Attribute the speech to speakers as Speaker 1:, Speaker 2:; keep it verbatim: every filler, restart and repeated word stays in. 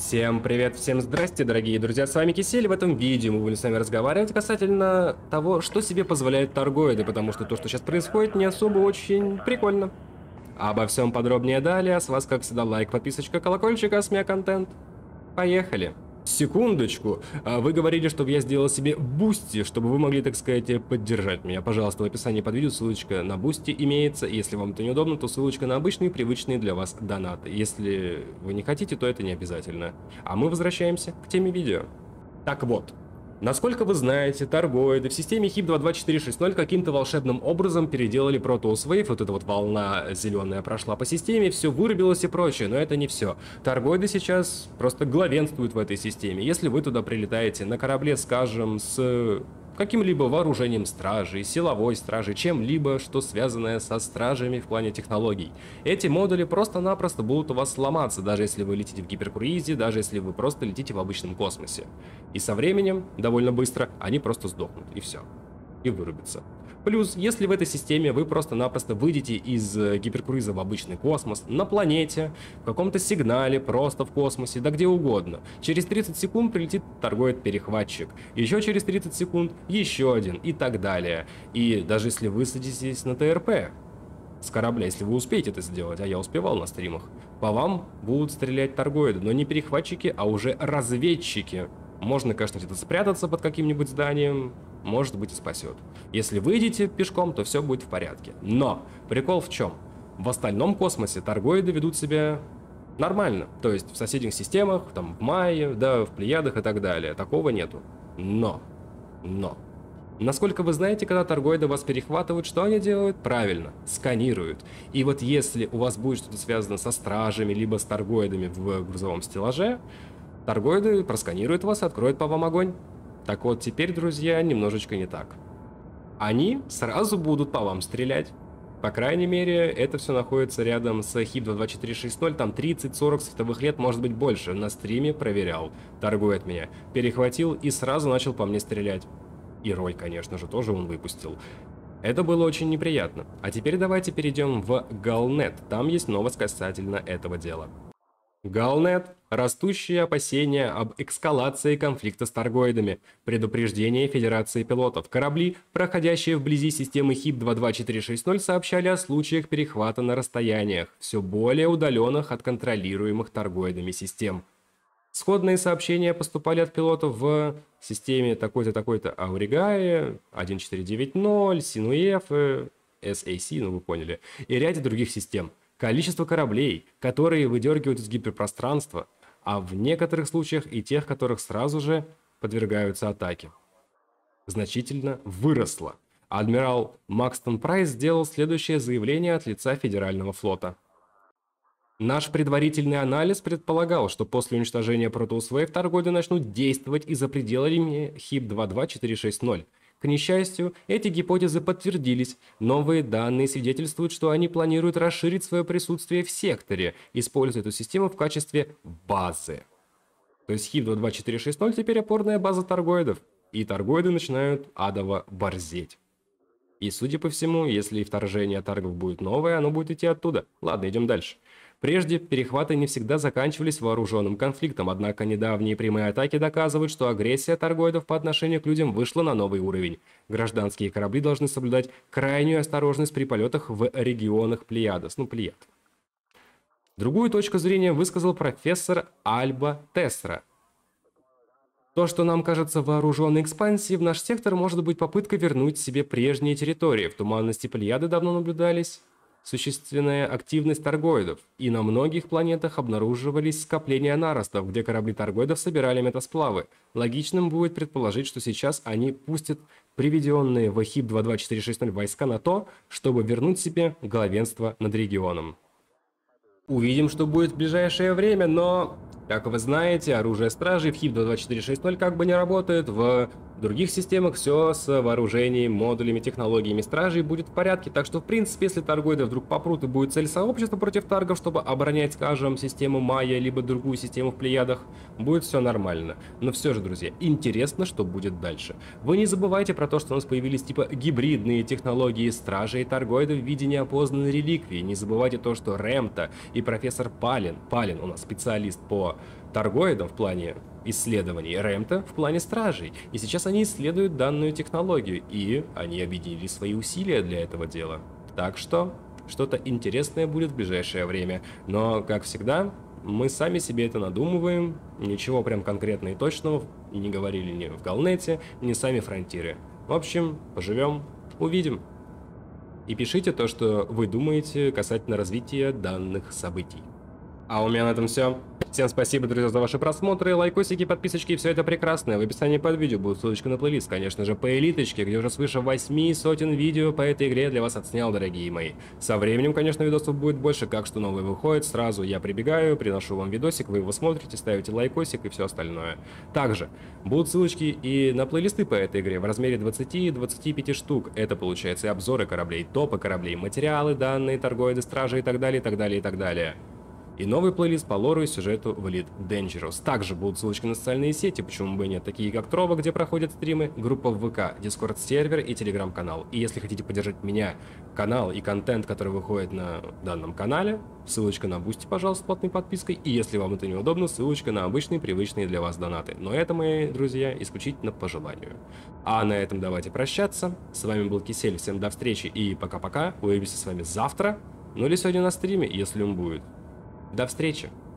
Speaker 1: Всем привет, всем здрасте, дорогие друзья, с вами Кисель. В этом видео мы будем с вами разговаривать касательно того, что себе позволяют торгоиды, потому что то, что сейчас происходит, не особо очень прикольно. Обо всем подробнее далее, а с вас, как всегда, лайк, подписочка, колокольчик, а с меня контент. Поехали! Секундочку, вы говорили, чтобы я сделал себе бусти, чтобы вы могли, так сказать, поддержать меня. Пожалуйста, в описании под видео ссылочка на бусти имеется. Если вам это неудобно, то ссылочка на обычные, привычные для вас донаты. Если вы не хотите, то это не обязательно. А мы возвращаемся к теме видео. Так вот. Насколько вы знаете, торгоиды в системе хип два два четыре шесть ноль каким-то волшебным образом переделали Protoss Wave, вот эта вот волна зеленая прошла по системе, все вырубилось и прочее, но это не все. Торгоиды сейчас просто главенствуют в этой системе. Если вы туда прилетаете на корабле, скажем, с каким-либо вооружением стражей, силовой стражей, чем-либо, что связанное со стражами в плане технологий. Эти модули просто-напросто будут у вас сломаться, даже если вы летите в гиперкруизе, даже если вы просто летите в обычном космосе. И со временем, довольно быстро, они просто сдохнут, и все. И вырубятся. Плюс, если в этой системе вы просто-напросто выйдете из гиперкруиза в обычный космос, на планете, в каком-то сигнале, просто в космосе, да где угодно, через тридцать секунд прилетит торгоид-перехватчик, еще через тридцать секунд еще один и так далее. И даже если вы садитесь на ТРП с корабля, если вы успеете это сделать, а я успевал на стримах, по вам будут стрелять торгоиды, но не перехватчики, а уже разведчики. Можно, конечно, где-то спрятаться под каким-нибудь зданием, может быть, и спасет. Если выйдете пешком, то все будет в порядке. Но прикол в чем? В остальном космосе торгоиды ведут себя нормально. То есть в соседних системах, там в Майе, да, в Плеядах и так далее. Такого нету. Но, но. Насколько вы знаете, когда торгоиды вас перехватывают, что они делают? Правильно, сканируют. И вот если у вас будет что-то связано со стражами, либо с торгоидами в грузовом стеллаже, торгоиды просканируют вас и откроют по вам огонь. Так вот, теперь, друзья, немножечко не так. Они сразу будут по вам стрелять. По крайней мере, это все находится рядом с хип два два четыре шесть ноль, там тридцать-сорок световых лет, может быть больше. На стриме проверял. Торгует меня. Перехватил и сразу начал по мне стрелять. И рой, конечно же, тоже он выпустил. Это было очень неприятно. А теперь давайте перейдем в Галнет. Там есть новость касательно этого дела. Галнет. Растущие опасения об эскалации конфликта с торгоидами. Предупреждение Федерации пилотов. Корабли, проходящие вблизи системы хип два два четыре шесть ноль, сообщали о случаях перехвата на расстояниях, все более удаленных от контролируемых торгоидами систем. Сходные сообщения поступали от пилотов в системе такой-то, такой-то Ауригае, один четыре девять ноль, Синуэф, эс эй си, ну вы поняли, и ряде других систем. Количество кораблей, которые выдергивают из гиперпространства, а в некоторых случаях и тех, которых сразу же подвергаются атаке, значительно выросло. Адмирал Макстон Прайс сделал следующее заявление от лица Федерального флота. Наш предварительный анализ предполагал, что после уничтожения Protoss Wave торгоиды начнут действовать и за пределами хип два два четыре шесть ноль. К несчастью, эти гипотезы подтвердились. Новые данные свидетельствуют, что они планируют расширить свое присутствие в секторе, используя эту систему в качестве базы. То есть хип два два четыре шесть ноль теперь опорная база торгоидов. И торгоиды начинают адово борзеть. И судя по всему, если вторжение таргов будет новое, оно будет идти оттуда. Ладно, идем дальше. Прежде перехваты не всегда заканчивались вооруженным конфликтом, однако недавние прямые атаки доказывают, что агрессия торгоидов по отношению к людям вышла на новый уровень. Гражданские корабли должны соблюдать крайнюю осторожность при полетах в регионах Плеядос, ну Плеяд. Другую точку зрения высказал профессор Альба Тесра. То, что нам кажется вооруженной экспансией в наш сектор, может быть попыткой вернуть себе прежние территории. В туманности Плеяды давно наблюдались существенная активность торгоидов, и на многих планетах обнаруживались скопления наростов, где корабли торгоидов собирали метасплавы. Логичным будет предположить, что сейчас они пустят приведенные в хип два два четыре шесть ноль войска на то, чтобы вернуть себе главенство над регионом. Увидим, что будет в ближайшее время, но, как вы знаете, оружие стражей в хип два два четыре шесть ноль как бы не работает, в других системах все с вооружением, модулями, технологиями стражей будет в порядке, так что в принципе, если торгоиды вдруг попрут и будет цель сообщества против таргов, чтобы оборонять, скажем, систему Майя, либо другую систему в Плеядах, будет все нормально. Но все же, друзья, интересно, что будет дальше. Вы не забывайте про то, что у нас появились типа гибридные технологии стражей и торгоидов в виде неопознанной реликвии. Не забывайте то, что Рэмта и профессор Палин, Палин у нас специалист по Торгоидом в плане исследований, Ремта в плане стражей. И сейчас они исследуют данную технологию, и они объединили свои усилия для этого дела. Так что что-то интересное будет в ближайшее время. Но, как всегда, мы сами себе это надумываем, ничего прям конкретного и точного не говорили ни в Галнете, ни сами фронтиры. В общем, поживем, увидим. И пишите то, что вы думаете касательно развития данных событий. А у меня на этом все. Всем спасибо, друзья, за ваши просмотры, лайкосики, подписочки и все это прекрасное. В описании под видео будет ссылочка на плейлист, конечно же, по элиточке, где уже свыше восьми сотен видео по этой игре я для вас отснял, дорогие мои. Со временем, конечно, видосов будет больше, как что новое выходит, сразу я прибегаю, приношу вам видосик, вы его смотрите, ставите лайкосик и все остальное. Также будут ссылочки и на плейлисты по этой игре в размере двадцати-двадцати пяти штук. Это получается и обзоры кораблей, топы кораблей, материалы, данные, торгоиды, стражи и так далее, и так далее, и так далее. И новый плейлист по лору и сюжету в Elite Dangerous. Также будут ссылочки на социальные сети, почему бы и нет, такие как Трова, где проходят стримы, группа в ВК, Дискорд-сервер и Телеграм-канал. И если хотите поддержать меня, канал и контент, который выходит на данном канале, ссылочка на Бусти, пожалуйста, платной подпиской. И если вам это неудобно, ссылочка на обычные, привычные для вас донаты. Но это, мои друзья, исключительно по желанию. А на этом давайте прощаться. С вами был Кисель, всем до встречи и пока-пока. Увидимся с вами завтра, ну или сегодня на стриме, если он будет. До встречи!